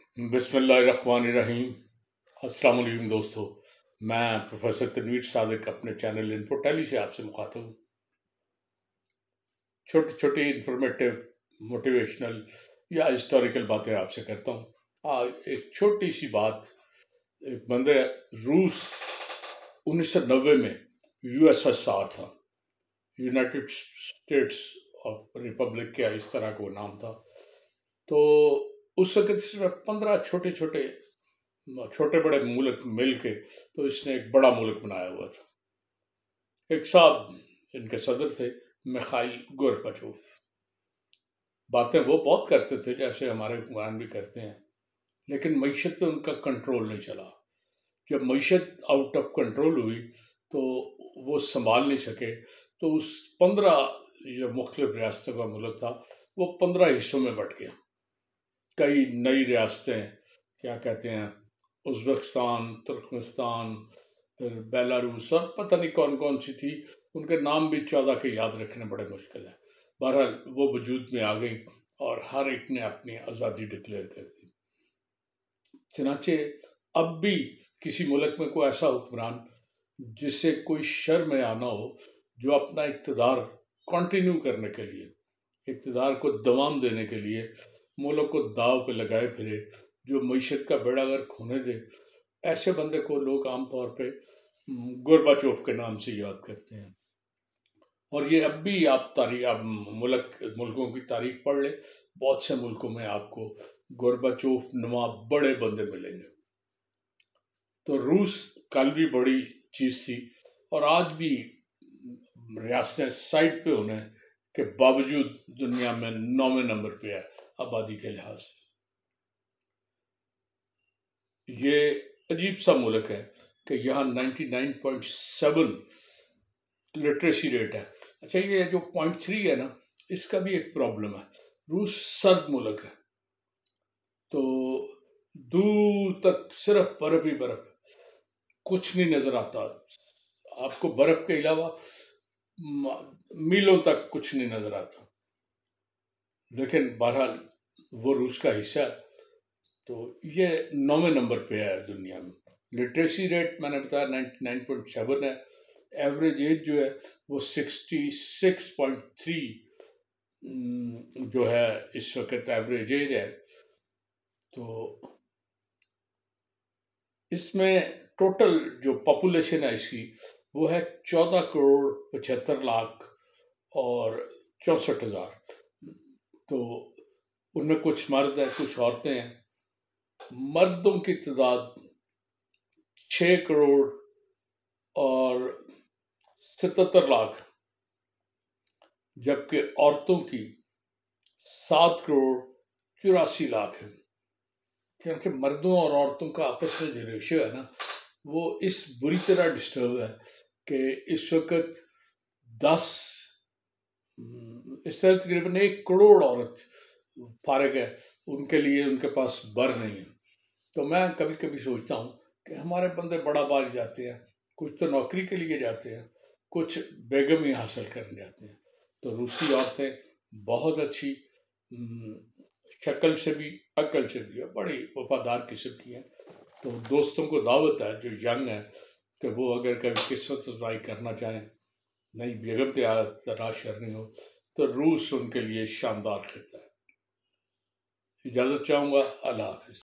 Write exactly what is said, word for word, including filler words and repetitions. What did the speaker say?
बिस्मिल्लाहिर्रहमानिर्रहीम। अस्सलाम वालेकुम दोस्तों, मैं प्रोफेसर तनवीर सादिक अपने चैनल इन्फोटेली से आपसे मुखातिब हूँ। छोटी छोटी इंफॉर्मेटिव, मोटिवेशनल या हिस्टोरिकल बातें आपसे करता हूँ। आज एक छोटी सी बात, एक बंदे रूस उन्नीस सौ नब्बे में यूएसएसआर था, यूनाइटेड स्टेट्स ऑफ रिपब्लिक, क्या इस तरह का नाम था। तो उस वक्त सिर्फ पंद्रह छोटे छोटे छोटे बड़े मुल्क मिल के तो इसने एक बड़ा मुल्क बनाया हुआ था। एक साहब इनके सदर थे, मिखाइल गोर्बाचोव। बातें वो बहुत करते थे जैसे हमारे हुक्मरान भी करते हैं, लेकिन मईशत पे उनका कंट्रोल नहीं चला। जब मईशत आउट ऑफ कंट्रोल हुई तो वो संभाल नहीं सके, तो उस पंद्रह जो मुख्तलिफ रियासतों का मुल्क था वो पंद्रह हिस्सों में बट गया। कई नई रियासतें, क्या कहते हैं, उज़्बेकिस्तान, तुर्कमेनिस्तान, फिर बेलारूस और पता नहीं कौन कौन सी थी, उनके नाम भी चौदह के याद रखने बड़े मुश्किल है। बहरहाल वो वजूद में आ गई और हर एक ने अपनी आज़ादी डिक्लेयर कर दी। चनाचे अब भी किसी मुल्क में कोई ऐसा हुक्मरान जिससे कोई शर्म या ना हो, जो अपना इक़्तिदार कंटिन्यू करने के लिए, इक़्तिदार को दवाम देने के लिए मुल्क को दाव पे लगाए फिरे, जो मईशत का बेड़ा गर्क होने दे, ऐसे बंदे को लोग आमतौर पे गोर्बाचोव के नाम से याद करते हैं। और ये अब भी आप तारीख आप मुल्क मुल्कों की तारीख पढ़ ले, बहुत से मुल्कों में आपको गोर्बाचोव नुमा बड़े बंदे मिलेंगे। तो रूस कल भी बड़ी चीज़ थी और आज भी रियासतें साइड पे होने के बावजूद दुनिया में नौवें नंबर पे है आबादी के लिहाज से। ये अजीब सा मुल्क है कि यहाँ निन्यानवे पॉइंट सात लिटरेसी रेट है। अच्छा, ये जो पॉइंट थ्री है ना, इसका भी एक प्रॉब्लम है। रूस सर्द मुल्क है, तो दूर तक सिर्फ बर्फ ही बर्फ, कुछ नहीं नजर आता आपको। बर्फ के अलावा मीलों तक कुछ नहीं नजर आता। लेकिन बहरहाल वो रूस का हिस्सा है, तो ये नौवें नंबर पे है दुनिया में। लिटरेसी रेट मैंने बताया निन्यानवे पॉइंट सात है। एवरेज एज जो है वो छियासठ पॉइंट तीन जो है इस वक्त एवरेज एज है। तो इसमें टोटल जो पॉपुलेशन है इसकी वो है चौदह करोड़ पचहत्तर लाख और चौंसठ हजार। तो उनमें कुछ मर्द हैं, कुछ औरतें हैं। मर्दों की तादाद छः करोड़ और सतहत्तर लाख, जबकि औरतों की सात करोड़ चौरासी लाख है। क्योंकि मर्दों और औरतों का आपस में जो रेशियो है ना, वो इस बुरी तरह डिस्टर्ब है कि इस वक्त दस इस तरह तकरीबन एक करोड़ औरत फारिग है, उनके लिए उनके पास बर नहीं है। तो मैं कभी कभी सोचता हूँ कि हमारे बंदे बड़ा बार जाते हैं, कुछ तो नौकरी के लिए जाते हैं, कुछ बेगमी हासिल करने जाते हैं। तो रूसी औरतें बहुत अच्छी शक्ल से भी अक्ल से भी है, बड़ी वफादार किस्म की हैं। तो दोस्तों को दावत है जो यंग है कि वो अगर कभी किस्मत आज़माई करना चाहें, नई बेगम तलाश करनी हो, तो रूस उनके लिए शानदार खिता है। इजाज़त चाहूँगा। अल्लाह हाफ़िज़।